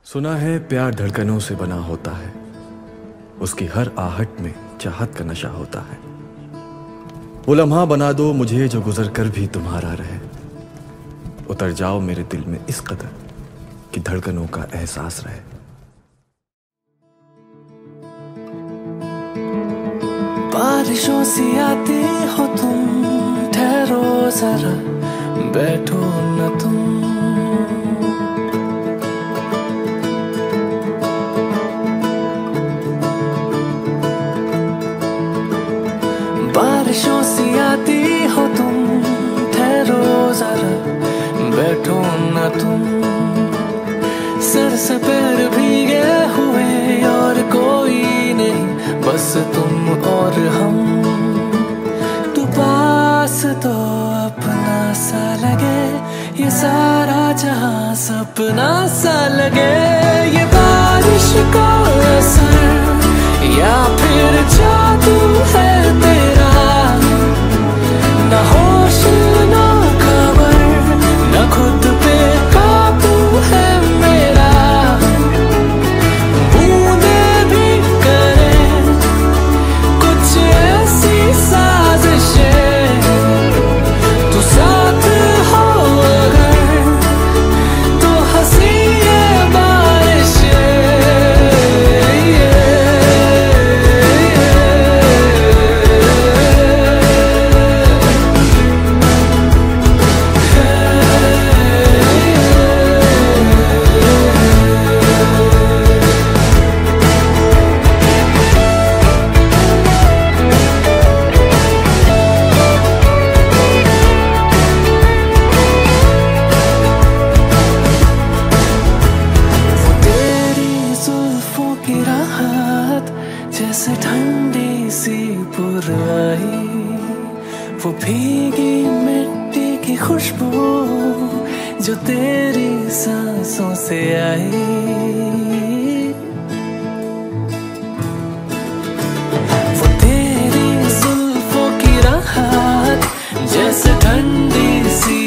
सुना है प्यार धड़कनों से बना होता है, उसकी हर आहट में चाहत का नशा होता है। वो लम्हा बना दो मुझे जो गुजर कर भी तुम्हारा रहे। उतर जाओ मेरे दिल में इस कदर कि धड़कनों का एहसास रहे। बारिशों सी आती हो तुम, ठहरो जरा बैठो न तुम। बारिशों सी आती हो तुम, ठहरो जरा बैठो न तुम। सर से पैर भीगे हुए और कोई नहीं, बस तुम और हम। तू पास तो अपना सा लगे, ये सारा जहां सपना सा लगे। ये बारिश का असर या फिर जादू है तेरा, ना होश ना खबर, ना खुद पे काबू है मेरा। बूंदे भी करें कुछ ऐसी साजिशें, तू साथ हो अगर तो हंसी ये बारिशें। जैसे ठंडी सी पुरवाई, वो भीगी मिट्टी की खुशबू जो तेरी सांसों से आई। वो तेरी जुल्फों की राहत जैसे ठंडी सी